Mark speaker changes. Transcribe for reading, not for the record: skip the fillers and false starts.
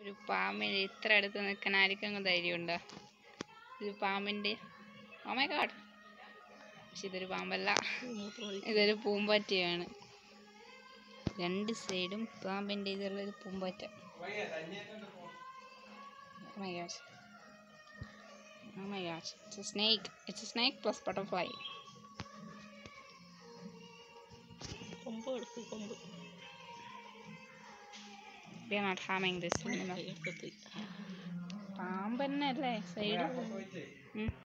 Speaker 1: ഒരു പാമ്പിന് ഇത്ര അടുത്ത് നിൽക്കാൻ ആർക്കും ധൈര്യമുണ്ടോ? ഇത് പാമ്പിൻ്റെ ഓ മൈ ഗോഡ്. പക്ഷെ ഇതൊരു പാമ്പല്ല, ഇതൊരു പൂമ്പാറ്റയാണ്. രണ്ട് സൈഡും പാമ്പിൻ്റെ ഇതുള്ളൊരു പൂമ്പാറ്റ. Oh my gosh. Oh my gosh. It's a snake. It's a snake plus butterfly. We are not harming this animal. പാമ്പ് തന്നെ അല്ലേ സൈഡ്.